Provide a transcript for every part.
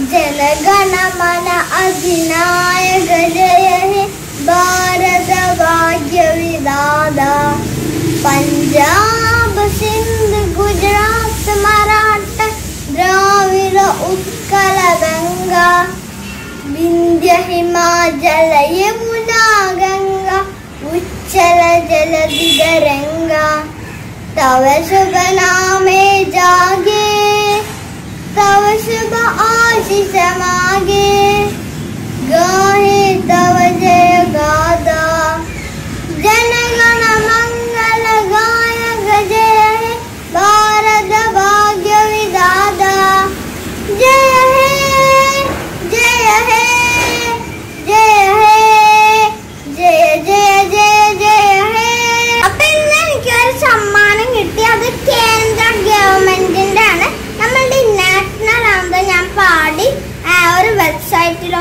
Jana-gana-mana-adhinayaka Jaya He Bharata-bhagya-vidhata Punjab-Sindh-Gujarat-Maratha Dravida-Utkala-Banga Vindhya-Himachala-Yamuna-Ganga Uchchala-Jaladhi-taranga Tava shubha jage Tava shubha asisa mage Gahe Tava Jaya gatha Jana-gana-mangala-dayaka Jaya He Bharata-bhagya-vidhata Jaya He Jaya He Jaya He Jaya Jaya Jaya Jaya He. അപ്പോൾ ഇന്ന് എനിക്കൊരു സമ്മാനം കിട്ടി. അത് കേന്ദ്ര ഗവൺമെന്റിന്റെ ആണ്. നമ്മളുടെ നാഷണൽ ആന്തം ഞാൻ പാടി ഒരു വെബ്സൈറ്റിൽ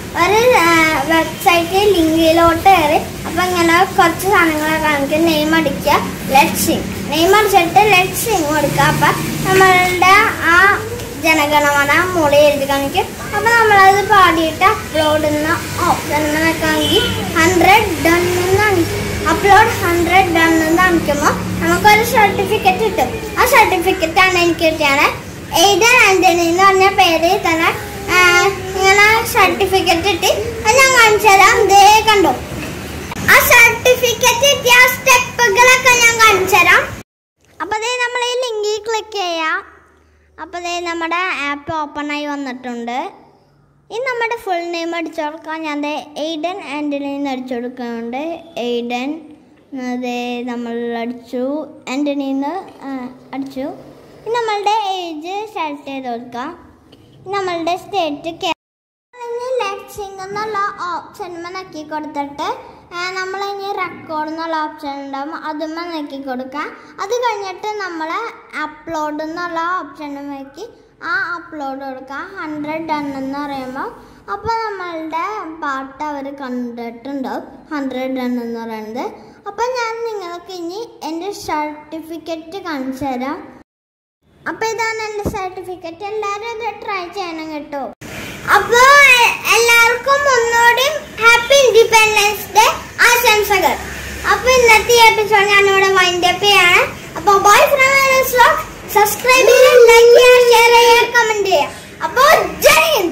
ലിങ്കിലോട്ട് കയറി. അപ്പൊ ഇങ്ങനെ കുറച്ച് സാധനങ്ങളൊക്കെ കാണിക്കുക. നെയിം അടിക്കുക, ലെറ്റ് സിംഗ്. നെയിം അടിച്ചിട്ട് ലെറ്റ് സിംഗ് കൊടുക്കുക. അപ്പൊ നമ്മളുടെ ആ ജനഗണമന മോളി എഴുതി കാണിക്കും. അപ്പൊ നമ്മളത് പാടിയിട്ട് അപ്ലോഡ് എന്ന ഓപ്ഷൻ കാണിക്കും. 100 ഡൺ എന്നാണ്. അപ്ലോഡ് 100 ഡൺ എന്ന് കാണിക്കുമ്പോൾ നമുക്കൊരു സർട്ടിഫിക്കറ്റ് കിട്ടും. ആ സർട്ടിഫിക്കറ്റ് ആണ് എനിക്ക് കിട്ടിയാണ്. എയ്ഡൻ ആന്റണി എന്ന് പറഞ്ഞ പേര് തന്നെ ഇങ്ങനെ സർട്ടിഫിക്കറ്റ് കിട്ടി. അത് ഞാൻ കാണിച്ചു തരാം. ദേ കണ്ടോ, ആ സർട്ടിഫിക്കറ്റ് കിട്ടിയ സ്റ്റെപ്പുകളൊക്കെ ഞാൻ കാണിച്ചു തരാം. അപ്പൊ അതേ നമ്മൾ ഈ ലിങ്കിൽ ക്ലിക്ക് ചെയ്യാം. അപ്പോൾ അതേ നമ്മുടെ ആപ്പ് ഓപ്പൺ ആയി വന്നിട്ടുണ്ട്. ഇനി നമ്മുടെ ഫുൾ നെയിം അടിച്ചു കൊടുക്കാം. ഞാൻ എയ്ഡൻ ആൻ്റണി എന്ന് അടിച്ചു കൊടുക്കുന്നുണ്ട്. എയ്ഡൻ അതേ നമ്മൾ അടിച്ചു, ആൻ്റണിന്ന് അടിച്ചു. ഇനി നമ്മളുടെ ഏജ് സെലക്ട് ചെയ്ത് കൊടുക്കാം. നമ്മളുടെ സ്റ്റേറ്റ് ലെറ്റ് സിംഗ് എന്നുള്ള ഓപ്ഷൻ നോക്കി കൊടുത്തിട്ട് നമ്മളിനി റെക്കോർഡ് എന്നുള്ള ഓപ്ഷൻ ഉണ്ടാവും. അതുമ്മ നോക്കി കൊടുക്കാം. അത് കഴിഞ്ഞിട്ട് നമ്മൾ അപ്ലോഡ് എന്നുള്ള ഓപ്ഷൻ നോക്കി ആ അപ്ലോഡ് കൊടുക്കാം. 100 ഡൺ എന്ന് പറയുമ്പോൾ അപ്പോൾ നമ്മളുടെ പാട്ട് അവർ കണ്ടിട്ടുണ്ടാവും. 100 ഡൺ എന്ന് പറയുന്നത്. അപ്പം ഞാൻ നിങ്ങൾക്ക് ഇനി എൻ്റെ സർട്ടിഫിക്കറ്റ് കാണിച്ചു തരാം. അപ്പോൾ ഇതാണ് എൻ്റെ സർട്ടിഫിക്കറ്റ്. എല്ലാവരും ഇത് ട്രൈ ചെയ്യണം കേട്ടോ. അപ്പോൾ എല്ലാവർക്കും ഒന്നുകൂടി ഹാപ്പി ഇൻഡിപെൻഡൻസ് ഡേ ആശംസകൾ. അപ്പോൾ ഇന്നത്തെ എപ്പിസോഡ് ഞാനിവിടെ വൈൻഡ് അപ്പ് ചെയ്യാണ്. അപ്പോൾ ബൈ ഫ്രം സബ്സ്ക്രൈബ് ചെയ്യുക, ലൈക്ക് ചെയ്യുക, ഷെയർ ചെയ്യുക, കമന്റ് ചെയ്യുക. അപ്പോൾ ജയ് ഹിന്ദ്.